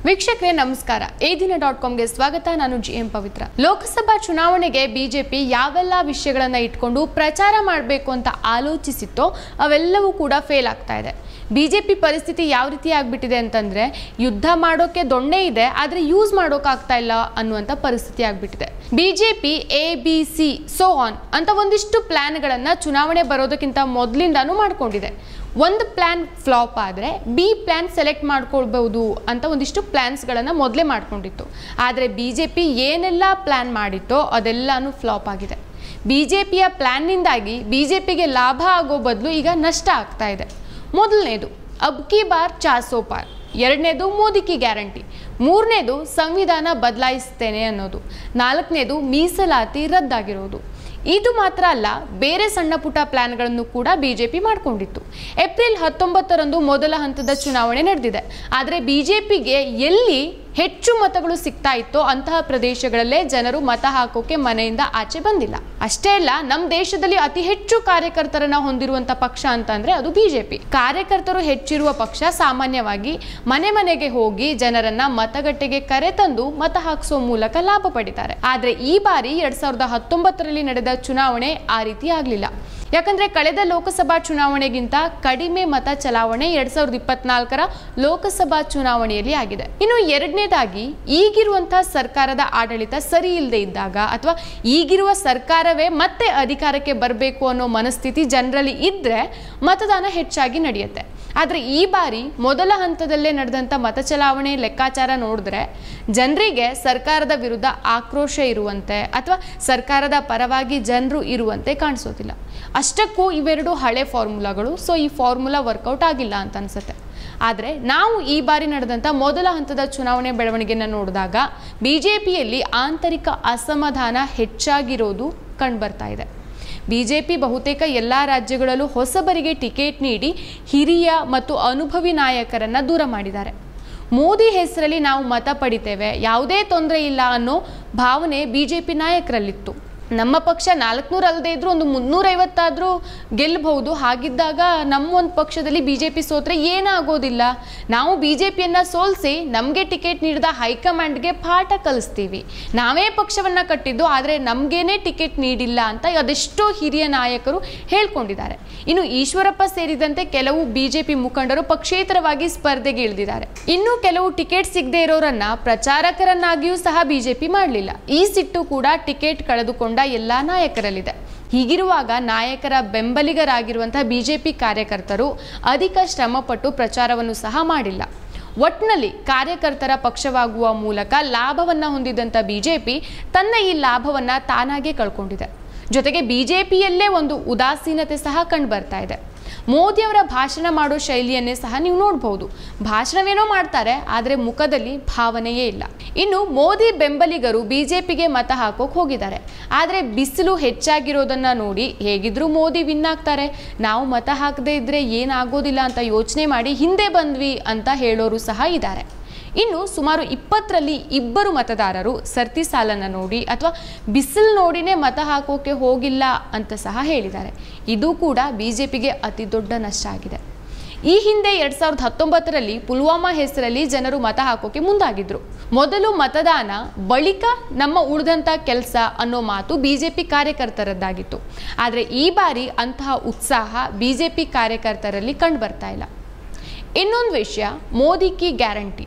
ವೀಕ್ಷಕರೇ ನಮಸ್ಕಾರ edina.comಗೆ ಸ್ವಾಗತ ನಾನು ಜಿಎಂ ಪವಿತ್ರ ಲೋಕಸಭಾ ಚುನಾವಣೆಗೆ ಬಿಜೆಪಿ ಯಾವೆಲ್ಲ ವಿಷಯಗಳನ್ನು ಇಟ್ಕೊಂಡು ಪ್ರಚಾರ ಮಾಡಬೇಕು ಅಂತ ಆಲೋಚಿಸಿತ್ತೋ ಅವೆಲ್ಲವೂ ಕೂಡ ಫೇಲ್ ಆಗ್ತಾ ಇದೆ ಬಿಜೆಪಿ ಪರಿಸ್ಥಿತಿ ಯಾವ ರೀತಿ ಆಗಿಬಿಟ್ಟಿದೆ ಅಂತಂದ್ರೆ ಯುದ್ಧ ಮಾಡೋಕೆ ದೊಣ್ಣೆ ಇದೆ ಆದ್ರೆ ಯೂಸ್ ಮಾಡೋಕೆ ಆಗ್ತಾ ಇಲ್ಲ ಅನ್ನುವಂತ ಪರಿಸ್ಥಿತಿ ಆಗಿಬಿಟ್ಟಿದೆ ಬಿಜೆಪಿ ABC ಸೋ ಆನ್ ಅಂತ ಒಂದಿಷ್ಟು ಪ್ಲಾನ್ಗಳನ್ನ ಚುನಾವಣೆ ಬರೋದಕ್ಕಿಂತ ಮೊದಲಿಂದಾನು ಮಾಡ್ಕೊಂಡಿದೆ ಒಂದು ಪ್ಲಾನ್ ಫ್ಲಾಪ್ ಆದರೆ ಬಿ ಪ್ಲಾನ್ ಸೆಲೆಕ್ಟ್ ಮಾಡ್ಕೊಳ್ಬಹುದು ಅಂತ ಒಂದಿಷ್ಟು ಪ್ಲಾನ್ಸ್ಗಳನ್ನು ಮೊದಲೇ ಮಾಡ್ಕೊಂಡಿತ್ತು ಆದರೆ ಬಿಜೆಪಿ ಏನೆಲ್ಲ ಪ್ಲಾನ್ ಮಾಡಿತ್ತೋ ಅದೆಲ್ಲಾನು ಫ್ಲಾಪ್ ಆಗಿದೆ ಬಿಜೆಪಿಯ ಪ್ಲಾನ್ನಿಂದಾಗಿ ಬಿಜೆಪಿಗೆ ಲಾಭ ಆಗೋ ಬದಲು ಈಗ ನಷ್ಟ ಆಗ್ತಾ ಇದೆ ಮೊದಲನೇದು ಅಬ್ ಕಿ ಬಾರ್ 400 ಪಾರ್ ಎರಡನೇದು ಮೋದಿ ಕಿ ಗ್ಯಾರಂಟಿ ಮೂರನೇದು ಸಂವಿಧಾನ ಬದಲಾಯಿಸ್ತೇನೆ ಅನ್ನೋದು ನಾಲ್ಕನೇದು ಮೀಸಲಾತಿ ರದ್ದಾಗಿರೋದು ಇದು ಮಾತ್ರ ಅಲ್ಲ ಬೇರೆ ಸಣ್ಣ ಪುಟ್ಟ ಪ್ಲಾನ್ಗಳನ್ನು ಕೂಡ ಬಿಜೆಪಿ ಮಾಡಿಕೊಂಡಿತ್ತು ಏಪ್ರಿಲ್ 19ರಂದು ಮೊದಲ ಹಂತದ ಚುನಾವಣೆ ನಡೆದಿದೆ ಆದರೆ ಬಿಜೆಪಿಗೆ ಎಲ್ಲಿ ಹೆಚ್ಚು ಮತಗಳು ಸಿಗ್ತಾ ಇತ್ತೋ ಅಂತಹ ಪ್ರದೇಶಗಳಲ್ಲೇ ಜನರು ಮತ ಹಾಕೋಕೆ ಮನೆಯಿಂದ ಆಚೆ ಬಂದಿಲ್ಲ ಅಷ್ಟೇ ಅಲ್ಲ ನಮ್ಮ ದೇಶದಲ್ಲಿ ಅತಿ ಹೆಚ್ಚು ಕಾರ್ಯಕರ್ತರನ್ನ ಹೊಂದಿರುವಂತ ಪಕ್ಷ ಅಂತಂದ್ರೆ ಅದು ಬಿಜೆಪಿ ಕಾರ್ಯಕರ್ತರು ಹೆಚ್ಚಿರುವ ಪಕ್ಷ ಸಾಮಾನ್ಯವಾಗಿ ಮನೆ ಮನೆಗೆ ಹೋಗಿ ಜನರನ್ನ ಮತಗಟ್ಟೆಗೆ ಕರೆತಂದು ಮತ ಹಾಕಿಸೋ ಮೂಲಕ ಲಾಭ ಪಡಿತಾರೆ ಆದ್ರೆ ಈ ಬಾರಿ 2019ರಲ್ಲಿ ನಡೆದ ಚುನಾವಣೆ ಆ ರೀತಿ ಆಗ್ಲಿಲ್ಲ ಯಾಕಂದ್ರೆ ಕಳೆದ ಲೋಕಸಭಾ ಚುನಾವಣೆಗಿಂತ ಕಡಿಮೆ ಮತ ಚಲಾವಣೆ 2024ರ ಲೋಕಸಭಾ ಚುನಾವಣೆಯಲ್ಲಿ ಆಗಿದೆ ಇನ್ನು ಎರಡನೇದಾಗಿ ಈಗಿರುವಂತಹ ಸರ್ಕಾರದ ಆಡಳಿತ ಸರಿ ಇಲ್ಲದೆ ಇದ್ದಾಗ ಅಥವಾ ಈಗಿರುವ ಸರ್ಕಾರವೇ ಮತ್ತೆ ಅಧಿಕಾರಕ್ಕೆ ಬರಬೇಕು ಅನ್ನೋ ಮನಸ್ಥಿತಿ ಜನರಲ್ಲಿ ಇದ್ರೆ ಮತದಾನ ಹೆಚ್ಚಾಗಿ ನಡೆಯುತ್ತೆ ಆದರೆ ಈ ಬಾರಿ ಮೊದಲ ಹಂತದಲ್ಲೇ ನಡೆದಂಥ ಮತ ಚಲಾವಣೆ ಲೆಕ್ಕಾಚಾರ ನೋಡಿದ್ರೆ ಜನರಿಗೆ ಸರ್ಕಾರದ ವಿರುದ್ಧ ಆಕ್ರೋಶ ಇರುವಂತೆ ಅಥವಾ ಸರ್ಕಾರದ ಪರವಾಗಿ ಜನರು ಇರುವಂತೆ ಕಾಣಿಸೋದಿಲ್ಲ ಅಷ್ಟಕ್ಕೂ ಇವೆರಡು ಹಳೆ ಫಾರ್ಮುಲಾಗಳು ಸೊ ಈ ಫಾರ್ಮುಲಾ ವರ್ಕೌಟ್ ಆಗಿಲ್ಲ ಅಂತ ಅನ್ಸುತ್ತೆ ಆದರೆ ನಾವು ಈ ಬಾರಿ ನಡೆದಂಥ ಮೊದಲ ಹಂತದ ಚುನಾವಣೆ ಬೆಳವಣಿಗೆಯನ್ನು ನೋಡಿದಾಗ ಬಿಜೆಪಿಯಲ್ಲಿ ಆಂತರಿಕ ಅಸಮಾಧಾನ ಹೆಚ್ಚಾಗಿರೋದು ಕಂಡುಬರ್ತಾ ಇದೆ ಬಿಜೆಪಿ ಬಹುತೇಕ ಎಲ್ಲ ರಾಜ್ಯಗಳಲ್ಲೂ ಹೊಸಬರಿಗೆ ಟಿಕೆಟ್ ನೀಡಿ ಹಿರಿಯ ಮತ್ತು ಅನುಭವಿ ನಾಯಕರನ್ನ ದೂರ ಮಾಡಿದ್ದಾರೆ ಮೋದಿ ಹೆಸರಲ್ಲಿ ನಾವು ಮತ ಪಡಿತೇವೆ ಯಾವುದೇ ತೊಂದರೆ ಇಲ್ಲ ಅನ್ನೋ ಭಾವನೆ ಬಿಜೆಪಿ ನಾಯಕರಲ್ಲಿತ್ತು ನಮ್ಮ ಪಕ್ಷ 400 ಅಲ್ಲದೆ ಇದ್ರೂ ಒಂದು 350 ಆದರೂ ಗೆಲ್ಲಬಹುದು ಹಾಗಿದ್ದಾಗ ನಮ್ಮ ಒಂದು ಪಕ್ಷದಲ್ಲಿ ಬಿಜೆಪಿ ಸೋತ್ರೆ ಏನಾಗೋದಿಲ್ಲ ನಾವು ಬಿಜೆಪಿಯನ್ನ ಸೋಲಿಸಿ ನಮಗೆ ಟಿಕೆಟ್ ನೀಡಿದ ಹೈಕಮಾಂಡ್ಗೆ ಪಾಠ ಕಲಿಸ್ತೀವಿ ನಾವೇ ಪಕ್ಷವನ್ನ ಕಟ್ಟಿದ್ದು ಆದರೆ ನಮಗೇನೆ ಟಿಕೆಟ್ ನೀಡಿಲ್ಲ ಅಂತ ಅದೆಷ್ಟೋ ಹಿರಿಯ ನಾಯಕರು ಹೇಳ್ಕೊಂಡಿದ್ದಾರೆ ಇನ್ನು ಈಶ್ವರಪ್ಪ ಸೇರಿದಂತೆ ಕೆಲವು ಬಿಜೆಪಿ ಮುಖಂಡರು ಪಕ್ಷೇತರವಾಗಿ ಸ್ಪರ್ಧೆಗೆ ಇಳಿದಿದ್ದಾರೆ ಇನ್ನು ಕೆಲವು ಟಿಕೆಟ್ ಸಿಗದೆ ಇರೋರನ್ನ ಪ್ರಚಾರಕರನ್ನಾಗಿಯೂ ಸಹ ಬಿಜೆಪಿ ಮಾಡಲಿಲ್ಲ ಈ ಸಿಟ್ಟು ಕೂಡ ಟಿಕೆಟ್ ಕಳೆದುಕೊಂಡ ಎಲ್ಲಾ ನಾಯಕರಲ್ಲಿದೆ ಹೀಗಿರುವಾಗ ನಾಯಕರ ಬೆಂಬಲಿಗರಾಗಿರುವಂತಹ ಬಿಜೆಪಿ ಕಾರ್ಯಕರ್ತರು ಅಧಿಕ ಶ್ರಮಪಟ್ಟು ಪ್ರಚಾರವನ್ನು ಸಹ ಮಾಡಿಲ್ಲ ಒಟ್ನಲ್ಲಿ ಕಾರ್ಯಕರ್ತರ ಪಕ್ಷವಾಗುವ ಮೂಲಕ ಲಾಭವನ್ನ ಹೊಂದಿದಂತ ಬಿಜೆಪಿ ತನ್ನ ಈ ಲಾಭವನ್ನ ತಾನಾಗೆ ಕಳ್ಕೊಂಡಿದೆ ಜೊತೆಗೆ ಬಿಜೆಪಿಯಲ್ಲೇ ಒಂದು ಉದಾಸೀನತೆ ಸಹ ಕಂಡು ಬರ್ತಾ ಇದೆ ಮೋದಿಯವರ ಭಾಷಣ ಮಾಡೋ ಶೈಲಿಯನ್ನೇ ಸಹ ನೀವು ನೋಡಬಹುದು ಭಾಷಣವೇನೋ ಮಾಡ್ತಾರೆ ಆದರೆ ಮುಖದಲ್ಲಿ ಭಾವನೆಯೇ ಇಲ್ಲ ಇನ್ನು ಮೋದಿ ಬೆಂಬಲಿಗರು ಬಿಜೆಪಿಗೆ ಮತ ಹಾಕೋಕ್ ಹೋಗಿದ್ದಾರೆ ಆದರೆ ಬಿಸಿಲು ಹೆಚ್ಚಾಗಿರೋದನ್ನ ನೋಡಿ ಹೇಗಿದ್ರು ಮೋದಿ ವಿನ್ ಆಗ್ತಾರೆ ನಾವು ಮತ ಹಾಕದೇ ಇದ್ರೆ ಏನಾಗೋದಿಲ್ಲ ಅಂತ ಯೋಚನೆ ಮಾಡಿ ಹಿಂದೆ ಬಂದ್ವಿ ಅಂತ ಹೇಳೋರು ಸಹ ಇದ್ದಾರೆ ಇನ್ನು ಸುಮಾರು 20ರಲ್ಲಿ ಇಬ್ಬರು ಮತದಾರರು ಸರ್ತಿ ಸಾಲನ್ನು ನೋಡಿ ಅಥವಾ ಬಿಸಿಲು ನೋಡಿನೇ ಮತ ಹಾಕೋಕೆ ಹೋಗಿಲ್ಲ ಅಂತ ಸಹ ಹೇಳಿದ್ದಾರೆ ಇದು ಕೂಡ ಬಿಜೆಪಿಗೆ ಅತಿ ದೊಡ್ಡ ನಷ್ಟ ಆಗಿದೆ ಈ ಹಿಂದೆ 2019ರಲ್ಲಿ ಪುಲ್ವಾಮಾ ಹೆಸರಲ್ಲಿ ಜನರು ಮತ ಹಾಕೋಕೆ ಮುಂದಾಗಿದ್ರು ಮೊದಲು ಮತದಾನ ಬಳಿಕ ನಮ್ಮ ಉಳಿದಂಥ ಕೆಲಸ ಅನ್ನೋ ಮಾತು ಬಿಜೆಪಿ ಕಾರ್ಯಕರ್ತರದ್ದಾಗಿತ್ತು ಆದರೆ ಈ ಬಾರಿ ಅಂತಹ ಉತ್ಸಾಹ ಬಿಜೆಪಿ ಕಾರ್ಯಕರ್ತರಲ್ಲಿ ಕಂಡು ಬರ್ತಾ ಇಲ್ಲ ಇನ್ನೊಂದು ವಿಷಯ ಮೋದಿ ಕಿ ಗ್ಯಾರಂಟಿ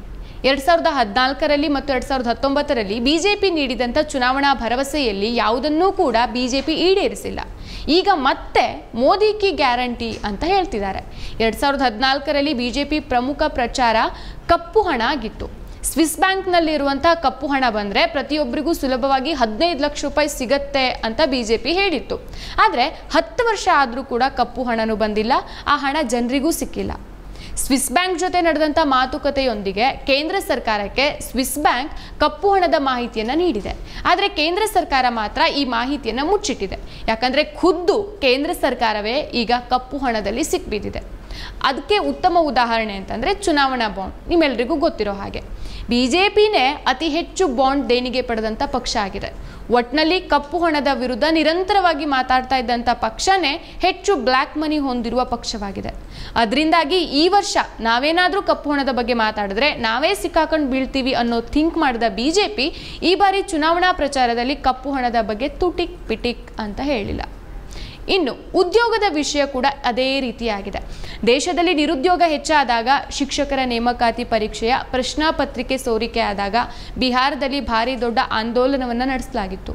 2014ರಲ್ಲಿ ಮತ್ತು 2019ರಲ್ಲಿ ಬಿಜೆಪಿ ನೀಡಿದಂಥ ಚುನಾವಣಾ ಭರವಸೆಯಲ್ಲಿ ಯಾವುದನ್ನೂ ಕೂಡ ಬಿಜೆಪಿ ಈಡೇರಿಸಿಲ್ಲ ಈಗ ಮತ್ತೆ ಮೋದಿ ಕಿ ಗ್ಯಾರಂಟಿ ಅಂತ ಹೇಳ್ತಿದ್ದಾರೆ 2014ರಲ್ಲಿ ಬಿಜೆಪಿ ಪ್ರಮುಖ ಪ್ರಚಾರ ಕಪ್ಪು ಹಣ ಆಗಿತ್ತು ಸ್ವಿಸ್ ಬ್ಯಾಂಕ್ನಲ್ಲಿರುವಂತಹ ಕಪ್ಪು ಹಣ ಬಂದರೆ ಪ್ರತಿಯೊಬ್ಬರಿಗೂ ಸುಲಭವಾಗಿ 15 ಲಕ್ಷ ರೂಪಾಯಿ ಸಿಗತ್ತೆ ಅಂತ ಬಿಜೆಪಿ ಹೇಳಿತ್ತು ಆದರೆ 10 ವರ್ಷ ಆದರೂ ಕೂಡ ಕಪ್ಪು ಹಣನೂ ಬಂದಿಲ್ಲ ಆ ಹಣ ಜನರಿಗೂ ಸಿಕ್ಕಿಲ್ಲ ಸ್ವಿಸ್ ಬ್ಯಾಂಕ್ ಜೊತೆ ನಡೆದಂಥ ಮಾತುಕತೆಯೊಂದಿಗೆ ಕೇಂದ್ರ ಸರ್ಕಾರಕ್ಕೆ ಸ್ವಿಸ್ ಬ್ಯಾಂಕ್ ಕಪ್ಪು ಹಣದ ಮಾಹಿತಿಯನ್ನು ನೀಡಿದೆ ಆದರೆ ಕೇಂದ್ರ ಸರ್ಕಾರ ಮಾತ್ರ ಈ ಮಾಹಿತಿಯನ್ನು ಮುಚ್ಚಿಟ್ಟಿದೆ ಯಾಕಂದರೆ ಖುದ್ದು ಕೇಂದ್ರ ಸರ್ಕಾರವೇ ಈಗ ಕಪ್ಪು ಹಣದಲ್ಲಿ ಸಿಕ್ಬಿದ್ದಿದೆ ಅದಕ್ಕೆ ಉತ್ತಮ ಉದಾಹರಣೆ ಅಂತಂದರೆ ಚುನಾವಣಾ ಬಾಂಡ್ ನಿಮ್ಮೆಲ್ಲರಿಗೂ ಗೊತ್ತಿರೋ ಹಾಗೆ ಬಿಜೆಪಿನೇ ಅತಿ ಹೆಚ್ಚು ಬಾಂಡ್ ದೇಣಿಗೆ ಪಡೆದಂಥ ಪಕ್ಷ ಆಗಿದೆ. ಒಟ್ನಲ್ಲಿ ಕಪ್ಪು ಹಣದ ವಿರುದ್ಧ ನಿರಂತರವಾಗಿ ಮಾತಾಡ್ತಾ ಇದ್ದಂಥ ಪಕ್ಷನೇ ಹೆಚ್ಚು ಬ್ಲ್ಯಾಕ್ ಮನಿ ಹೊಂದಿರುವ ಪಕ್ಷವಾಗಿದೆ. ಅದರಿಂದಾಗಿ ಈ ವರ್ಷ ನಾವೇನಾದರೂ ಕಪ್ಪು ಹಣದ ಬಗ್ಗೆ ಮಾತಾಡಿದ್ರೆ ನಾವೇ ಸಿಕ್ಕಾಕೊಂಡು ಬೀಳ್ತೀವಿ ಅನ್ನೋ ಥಿಂಕ್ ಮಾಡಿದ ಬಿಜೆಪಿ ಈ ಬಾರಿ ಚುನಾವಣಾ ಪ್ರಚಾರದಲ್ಲಿ ಕಪ್ಪು ಹಣದ ಬಗ್ಗೆ ತುಟಿಕ್ ಪಿಟಿಕ್ ಅಂತ ಹೇಳಿಲ್ಲ. ಇನ್ನು ಉದ್ಯೋಗದ ವಿಷಯ ಕೂಡ ಅದೇ ರೀತಿಯಾಗಿದೆ. ದೇಶದಲ್ಲಿ ನಿರುದ್ಯೋಗ ಹೆಚ್ಚಾದಾಗ, ಶಿಕ್ಷಕರ ನೇಮಕಾತಿ ಪರೀಕ್ಷೆಯ ಪ್ರಶ್ನಾ ಪತ್ರಿಕೆ ಸೋರಿಕೆ ಆದಾಗ ಬಿಹಾರದಲ್ಲಿ ಭಾರಿ ದೊಡ್ಡ ಆಂದೋಲನವನ್ನು ನಡೆಸಲಾಗಿತ್ತು.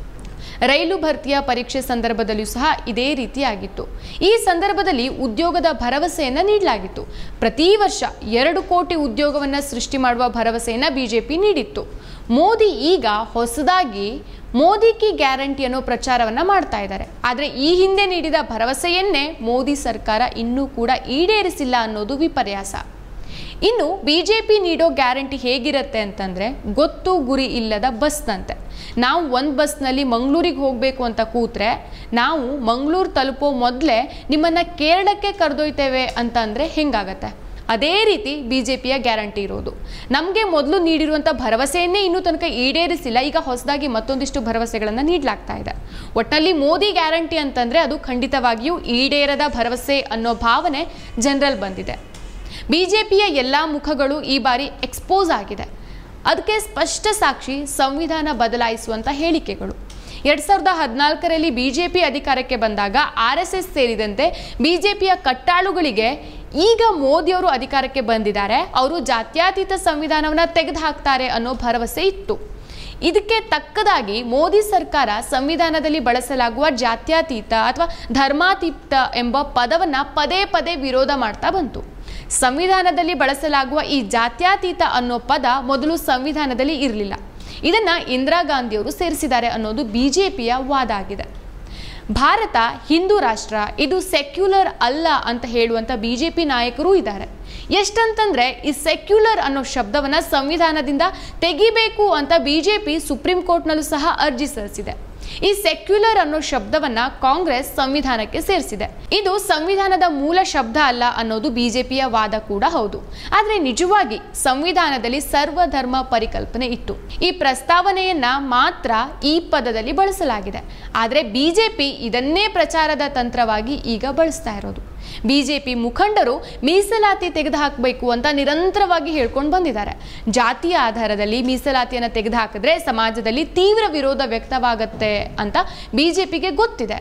ರೈಲು ಭರ್ತಿಯ ಪರೀಕ್ಷೆ ಸಂದರ್ಭದಲ್ಲಿಯೂ ಸಹ ಇದೇ ರೀತಿಯಾಗಿತ್ತು. ಈ ಸಂದರ್ಭದಲ್ಲಿ ಉದ್ಯೋಗದ ಭರವಸೆಯನ್ನು ನೀಡಲಾಗಿತ್ತು. ಪ್ರತಿ ವರ್ಷ 2 ಕೋಟಿ ಉದ್ಯೋಗವನ್ನು ಸೃಷ್ಟಿ ಮಾಡುವ ಭರವಸೆಯನ್ನು ಬಿಜೆಪಿ ನೀಡಿತ್ತು. ಮೋದಿ ಈಗ ಹೊಸದಾಗಿ ಮೋದಿ ಕಿ ಗ್ಯಾರಂಟಿ ಅನ್ನೋ ಪ್ರಚಾರವನ್ನು ಮಾಡ್ತಾ ಇದ್ದಾರೆ. ಆದರೆ ಈ ಹಿಂದೆ ನೀಡಿದ ಭರವಸೆಯನ್ನೇ ಮೋದಿ ಸರ್ಕಾರ ಇನ್ನೂ ಕೂಡ ಈಡೇರಿಸಿಲ್ಲ ಅನ್ನೋದು ವಿಪರ್ಯಾಸ. ಇನ್ನು ಬಿಜೆಪಿ ನೀಡೋ ಗ್ಯಾರಂಟಿ ಹೇಗಿರುತ್ತೆ ಅಂತಂದರೆ, ಗೊತ್ತು ಗುರಿ ಇಲ್ಲದ ಬಸ್ನಂತೆ. ನಾವು ಒಂದು ಬಸ್ನಲ್ಲಿ ಮಂಗಳೂರಿಗೆ ಹೋಗಬೇಕು ಅಂತ ಕೂತ್ರೆ ನಾವು ಮಂಗಳೂರು ತಲುಪೋ ಮೊದಲೇ ನಿಮ್ಮನ್ನು ಕೇರಳಕ್ಕೆ ಕರೆದೊಯ್ತೇವೆ ಅಂತಂದರೆ ಹೆಂಗಾಗತ್ತೆ? ಅದೇ ರೀತಿ ಬಿಜೆಪಿಯ ಗ್ಯಾರಂಟಿ ಇರೋದು. ನಮಗೆ ಮೊದಲು ನೀಡಿರುವಂಥ ಭರವಸೆಯನ್ನೇ ಇನ್ನೂ ತನಕ ಈಡೇರಿಸಿಲ್ಲ. ಈಗ ಹೊಸದಾಗಿ ಮತ್ತೊಂದಿಷ್ಟು ಭರವಸೆಗಳನ್ನು ನೀಡಲಾಗ್ತಾ ಇದೆ. ಒಟ್ಟಿನಲ್ಲಿ ಮೋದಿ ಗ್ಯಾರಂಟಿ ಅಂತಂದರೆ ಅದು ಖಂಡಿತವಾಗಿಯೂ ಈಡೇರದ ಭರವಸೆ ಅನ್ನೋ ಭಾವನೆ ಜನರಲ್ಲಿ ಬಂದಿದೆ. ಬಿಜೆಪಿಯ ಎಲ್ಲ ಮುಖಗಳು ಈ ಬಾರಿ ಎಕ್ಸ್ಪೋಸ್ ಆಗಿದೆ. ಅದಕ್ಕೆ ಸ್ಪಷ್ಟ ಸಾಕ್ಷಿ ಸಂವಿಧಾನ ಬದಲಾಯಿಸುವಂಥ ಹೇಳಿಕೆಗಳು. 2014ರಲ್ಲಿ ಬಿಜೆಪಿ ಅಧಿಕಾರಕ್ಕೆ ಬಂದಾಗ RSS ಸೇರಿದಂತೆ ಬಿಜೆಪಿಯ ಕಟ್ಟಾಳುಗಳಿಗೆ ಈಗ ಮೋದಿಯವರು ಅಧಿಕಾರಕ್ಕೆ ಬಂದಿದ್ದಾರೆ, ಅವರು ಜಾತ್ಯತೀತ ಸಂವಿಧಾನವನ್ನು ತೆಗೆದುಹಾಕ್ತಾರೆ ಅನ್ನೋ ಭರವಸೆ ಇತ್ತು. ಇದಕ್ಕೆ ತಕ್ಕದಾಗಿ ಮೋದಿ ಸರ್ಕಾರ ಸಂವಿಧಾನದಲ್ಲಿ ಬಳಸಲಾಗುವ ಜಾತ್ಯತೀತ ಅಥವಾ ಧರ್ಮಾತೀತ ಎಂಬ ಪದವನ್ನು ಪದೇ ಪದೇ ವಿರೋಧ ಮಾಡ್ತಾ ಬಂತು. ಸಂವಿಧಾನದಲ್ಲಿ ಬಳಸಲಾಗುವ ಈ ಜಾತ್ಯತೀತ ಅನ್ನೋ ಪದ ಮೊದಲು ಸಂವಿಧಾನದಲ್ಲಿ ಇರಲಿಲ್ಲ. ಇದನ್ನು ಇಂದಿರಾ ಗಾಂಧಿಯವರು ಸೇರಿಸಿದ್ದಾರೆ ಅನ್ನೋದು ಬಿಜೆಪಿಯ ವಾದ ಆಗಿದೆ. ಭಾರತ ಹಿಂದೂ ರಾಷ್ಟ್ರ, ಇದು ಸೆಕ್ಯುಲರ್ ಅಲ್ಲ ಅಂತ ಹೇಳುವಂಥ ಬಿಜೆಪಿ ನಾಯಕರೂ ಇದ್ದಾರೆ. ಎಷ್ಟಂತಂದ್ರೆ ಈ ಸೆಕ್ಯುಲರ್ ಅನ್ನೋ ಶಬ್ದವನ್ನು ಸಂವಿಧಾನದಿಂದ ತೆಗಿಬೇಕು ಅಂತ ಬಿಜೆಪಿ ಸುಪ್ರೀಂ ಕೋರ್ಟ್ನಲ್ಲೂ ಸಹ ಅರ್ಜಿ ಸಲ್ಲಿಸಿದೆ. ಈ ಸೆಕ್ಯುಲರ್ ಅನ್ನೋ ಶಬ್ದವನ್ನ ಕಾಂಗ್ರೆಸ್ ಸಂವಿಧಾನಕ್ಕೆ ಸೇರಿಸಿದೆ. ಇದು ಸಂವಿಧಾನದ ಮೂಲ ಶಬ್ದ ಅಲ್ಲ ಅನ್ನೋದು ಬಿಜೆಪಿಯ ವಾದ ಕೂಡ ಹೌದು. ಆದರೆ ನಿಜವಾಗಿ ಸಂವಿಧಾನದಲ್ಲಿ ಸರ್ವಧರ್ಮ ಪರಿಕಲ್ಪನೆ ಇತ್ತು. ಈ ಪ್ರಸ್ತಾವನೆಯನ್ನ ಮಾತ್ರ ಈ ಪದದಲ್ಲಿ ಬಳಸಲಾಗಿದೆ. ಆದರೆ ಬಿಜೆಪಿ ಇದನ್ನೇ ಪ್ರಚಾರದ ತಂತ್ರವಾಗಿ ಈಗ ಬಳಸ್ತಾ ಇರೋದು. ಬಿಜೆಪಿ ಮುಖಂಡರು ಮೀಸಲಾತಿ ತೆಗೆದುಹಾಕಬೇಕು ಅಂತ ನಿರಂತರವಾಗಿ ಹೇಳ್ಕೊಂಡು ಬಂದಿದ್ದಾರೆ. ಜಾತಿಯ ಆಧಾರದಲ್ಲಿ ಮೀಸಲಾತಿಯನ್ನು ತೆಗೆದುಹಾಕಿದ್ರೆ ಸಮಾಜದಲ್ಲಿ ತೀವ್ರ ವಿರೋಧ ವ್ಯಕ್ತವಾಗುತ್ತೆ ಅಂತ ಬಿಜೆಪಿಗೆ ಗೊತ್ತಿದೆ.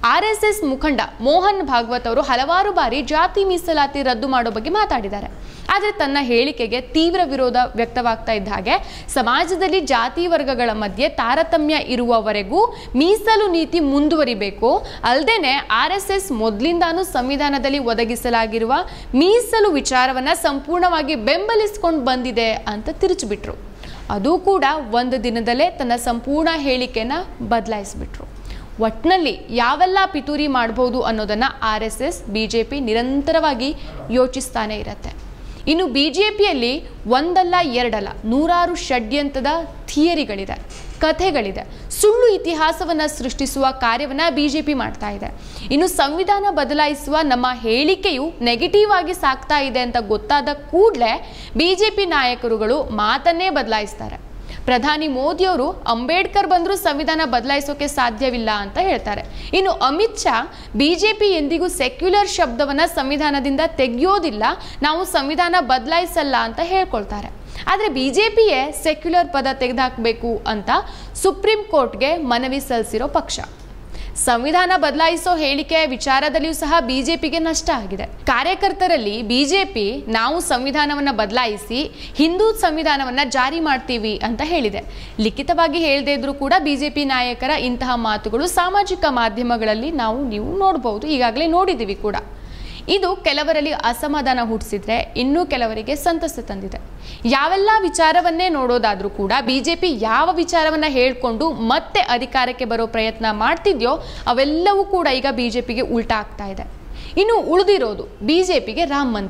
RSS ಮುಖಂಡ ಮೋಹನ್ ಭಾಗವತ್ ಅವರು ಹಲವಾರು ಬಾರಿ ಜಾತಿ ಮೀಸಲಾತಿ ರದ್ದು ಮಾಡೋ ಬಗ್ಗೆ ಮಾತಾಡಿದ್ದಾರೆ. ಆದರೆ ತನ್ನ ಹೇಳಿಕೆಗೆ ತೀವ್ರ ವಿರೋಧ ವ್ಯಕ್ತವಾಗ್ತಾ ಇದ್ದ ಹಾಗೆ ಸಮಾಜದಲ್ಲಿ ಜಾತಿ ವರ್ಗಗಳ ಮಧ್ಯೆ ತಾರತಮ್ಯ ಇರುವವರೆಗೂ ಮೀಸಲು ನೀತಿ ಮುಂದುವರಿಬೇಕು, ಅಲ್ಲದೆ RSS ಮೊದಲಿಂದಾನು ಸಂವಿಧಾನದಲ್ಲಿ ಒದಗಿಸಲಾಗಿರುವ ಮೀಸಲು ವಿಚಾರವನ್ನು ಸಂಪೂರ್ಣವಾಗಿ ಬೆಂಬಲಿಸಿಕೊಂಡು ಬಂದಿದೆ ಅಂತ ತಿರುಚಿಬಿಟ್ರು. ಅದು ಕೂಡ ಒಂದು ದಿನದಲ್ಲೇ ತನ್ನ ಸಂಪೂರ್ಣ ಹೇಳಿಕೆಯನ್ನು ಬದಲಾಯಿಸಿಬಿಟ್ರು. ಒಟ್ಟಿನಲ್ಲಿ ಯಾವೆಲ್ಲ ಪಿತೂರಿ ಮಾಡಬಹುದು ಅನ್ನೋದನ್ನು RSS ಬಿಜೆಪಿ ನಿರಂತರವಾಗಿ ಯೋಚಿಸ್ತಾನೆ ಇರುತ್ತೆ. ಇನ್ನು ಬಿಜೆಪಿಯಲ್ಲಿ ಒಂದಲ್ಲ ಎರಡಲ್ಲ ನೂರಾರು ಷಡ್ಯಂತ್ರದ ಥಿಯರಿಗಳಿದೆ, ಕಥೆಗಳಿದೆ. ಸುಳ್ಳು ಇತಿಹಾಸವನ್ನು ಸೃಷ್ಟಿಸುವ ಕಾರ್ಯವನ್ನು ಬಿಜೆಪಿ ಮಾಡ್ತಾ ಇದೆ. ಇನ್ನು ಸಂವಿಧಾನ ಬದಲಾಯಿಸುವ ನಮ್ಮ ಹೇಳಿಕೆಯು ನೆಗೆಟಿವ್ ಆಗಿ ಸಾಕ್ತಾ ಇದೆ ಅಂತ ಗೊತ್ತಾದ ಕೂಡಲೇ ಬಿಜೆಪಿ ನಾಯಕರುಗಳು ಮಾತನ್ನೇ ಬದಲಾಯಿಸ್ತಾರೆ. ಪ್ರಧಾನಿ ಮೋದಿಯವರು ಅಂಬೇಡ್ಕರ್ ಬಂದರೂ ಸಂವಿಧಾನ ಬದಲಾಯಿಸೋಕೆ ಸಾಧ್ಯವಿಲ್ಲ ಅಂತ ಹೇಳ್ತಾರೆ. ಇನ್ನು ಅಮಿತ್ ಶಾ ಬಿಜೆಪಿ ಎಂದಿಗೂ ಸೆಕ್ಯುಲರ್ ಶಬ್ದವನ್ನು ಸಂವಿಧಾನದಿಂದ ತೆಗೆಯೋದಿಲ್ಲ, ನಾವು ಸಂವಿಧಾನ ಬದಲಾಯಿಸಲ್ಲ ಅಂತ ಹೇಳ್ಕೊಳ್ತಾರೆ. ಆದರೆ ಬಿಜೆಪಿಯೇ ಸೆಕ್ಯುಲರ್ ಪದ ತೆಗೆದುಹಾಕಬೇಕು ಅಂತ ಸುಪ್ರೀಂ ಕೋರ್ಟ್ಗೆ ಮನವಿ ಸಲ್ಲಿಸಿರೋ ಪಕ್ಷ. ಸಂವಿಧಾನ ಬದಲಾಯಿಸೋ ಹೇಳಿಕೆಯ ವಿಚಾರದಲ್ಲಿಯೂ ಸಹ ಬಿಜೆಪಿಗೆ ನಷ್ಟ ಆಗಿದೆ. ಕಾರ್ಯಕರ್ತರಲ್ಲಿ ಬಿಜೆಪಿ ನಾವು ಸಂವಿಧಾನವನ್ನು ಬದಲಾಯಿಸಿ ಹಿಂದೂ ಸಂವಿಧಾನವನ್ನು ಜಾರಿ ಮಾಡ್ತೀವಿ ಅಂತ ಹೇಳಿದೆ. ಲಿಖಿತವಾಗಿ ಹೇಳದೇ ಇದ್ರೂ ಕೂಡ ಬಿಜೆಪಿ ನಾಯಕರ ಇಂತಹ ಮಾತುಗಳು ಸಾಮಾಜಿಕ ಮಾಧ್ಯಮಗಳಲ್ಲಿ ನೀವು ನೋಡಬಹುದು, ಈಗಾಗಲೇ ನೋಡಿದ್ದೀವಿ ಕೂಡ. ಇದು ಕೆಲವರಲ್ಲಿ ಅಸಮಾಧಾನ ಹುಟ್ಟಿಸಿದ್ರೆ ಇನ್ನೂ ಕೆಲವರಿಗೆ ಸಂತಸ ತಂದಿದೆ. ಯಾವೆಲ್ಲ ವಿಚಾರವನ್ನೇ ನೋಡೋದಾದ್ರೂ ಕೂಡ ಬಿಜೆಪಿ ಯಾವ ವಿಚಾರವನ್ನ ಹೇಳ್ಕೊಂಡು ಮತ್ತೆ ಅಧಿಕಾರಕ್ಕೆ ಬರೋ ಪ್ರಯತ್ನ ಮಾಡ್ತಿದ್ಯೋ ಅವೆಲ್ಲವೂ ಕೂಡ ಈಗ ಬಿಜೆಪಿಗೆ ಉಲ್ಟಾ ಆಗ್ತಾ ಇದೆ. ಇನ್ನು ಉಳಿದಿರೋದು ಬಿಜೆಪಿಗೆ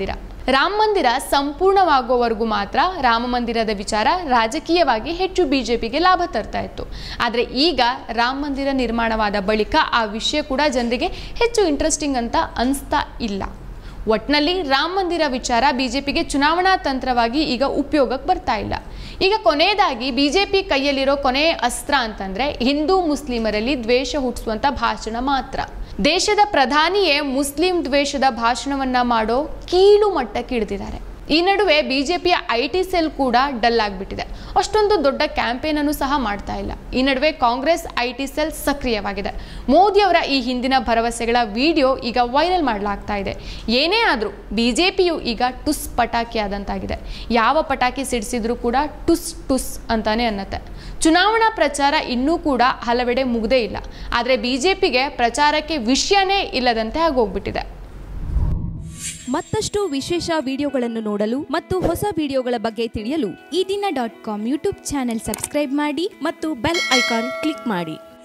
ರಾಮ ಮಂದಿರ ಸಂಪೂರ್ಣವಾಗುವವರೆಗೂ ಮಾತ್ರ ರಾಮ ಮಂದಿರದ ವಿಚಾರ ರಾಜಕೀಯವಾಗಿ ಹೆಚ್ಚು ಬಿಜೆಪಿಗೆ ಲಾಭ ತರ್ತಾ ಇತ್ತು. ಆದರೆ ಈಗ ರಾಮ ಮಂದಿರ ನಿರ್ಮಾಣವಾದ ಬಳಿಕ ಆ ವಿಷಯ ಕೂಡ ಜನರಿಗೆ ಹೆಚ್ಚು ಇಂಟ್ರೆಸ್ಟಿಂಗ್ ಅಂತ ಅನಿಸ್ತಾ ಇಲ್ಲ. ಒಟ್ನಲ್ಲಿ ರಾಮ ಮಂದಿರ ವಿಚಾರ ಬಿಜೆಪಿಗೆ ಚುನಾವಣಾ ತಂತ್ರವಾಗಿ ಈಗ ಉಪಯೋಗಕ್ಕೆ ಬರ್ತಾ ಇಲ್ಲ. ಈಗ ಕೊನೆಯದಾಗಿ ಬಿಜೆಪಿ ಕೈಯಲ್ಲಿರೋ ಕೊನೆಯ ಅಸ್ತ್ರ ಅಂತಂದ್ರೆ ಹಿಂದೂ ಮುಸ್ಲಿಮರಲ್ಲಿ ದ್ವೇಷ ಹುಟ್ಟಿಸುವಂತ ಭಾಷಣ ಮಾತ್ರ. ದೇಶದ ಪ್ರಧಾನಿಯೇ ಮುಸ್ಲಿಂ ದ್ವೇಷದ ಭಾಷಣವನ್ನ ಮಾಡೋ ಕೀಳು ಮಟ್ಟಕ್ಕೆ ಇಳಿದಿದ್ದಾರೆ. ಈ ನಡುವೆ ಬಿಜೆಪಿಯ IT ಸೆಲ್ ಕೂಡ ಡಲ್ ಆಗಿಬಿಟ್ಟಿದೆ. ಅಷ್ಟೊಂದು ದೊಡ್ಡ ಕ್ಯಾಂಪೇನ್ ಅನ್ನು ಸಹ ಮಾಡ್ತಾ ಇಲ್ಲ. ಈ ನಡುವೆ ಕಾಂಗ್ರೆಸ್ IT ಸೆಲ್ ಸಕ್ರಿಯವಾಗಿದೆ. ಮೋದಿ ಅವರ ಈ ಹಿಂದಿನ ಭರವಸೆಗಳ ವಿಡಿಯೋ ಈಗ ವೈರಲ್ ಮಾಡಲಾಗ್ತಾ ಇದೆ. ಏನೇ ಆದರೂ ಬಿಜೆಪಿಯು ಈಗ ಟುಸ್ ಪಟಾಕಿ ಆದಂತಾಗಿದೆ. ಯಾವ ಪಟಾಕಿ ಸಿಡಿಸಿದ್ರೂ ಕೂಡ ಟುಸ್ ಟುಸ್ ಅಂತಾನೆ ಅನ್ನತ್ತೆ. ಚುನಾವಣಾ ಪ್ರಚಾರ ಇನ್ನೂ ಕೂಡ ಹಲವೆಡೆ ಮುಗ್ದೇ ಇಲ್ಲ. ಆದರೆ ಬಿಜೆಪಿಗೆ ಪ್ರಚಾರಕ್ಕೆ ವಿಷಯನೇ ಇಲ್ಲದಂತೆ ಆಗೋಗ್ಬಿಟ್ಟಿದೆ. ಮತ್ತಷ್ಟು ವಿಶೇಷ ವಿಡಿಯೋಗಳನ್ನು ನೋಡಲು ಮತ್ತು ಹೊಸ ವಿಡಿಯೋಗಳ ಬಗ್ಗೆ ತಿಳಿಯಲು ಈ ದಿನ .com ಯೂಟ್ಯೂಬ್ ಚಾನೆಲ್ ಸಬ್ಸ್ಕ್ರೈಬ್ ಮಾಡಿ ಮತ್ತು ಬೆಲ್ ಐಕಾನ್ ಕ್ಲಿಕ್ ಮಾಡಿ.